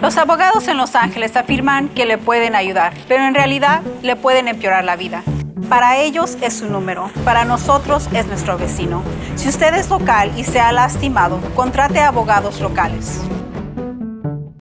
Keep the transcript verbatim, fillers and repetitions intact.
Los abogados en Los Ángeles afirman que le pueden ayudar, pero en realidad le pueden empeorar la vida. Para ellos es su número, para nosotros es nuestro vecino. Si usted es local y se ha lastimado, contrate abogados locales.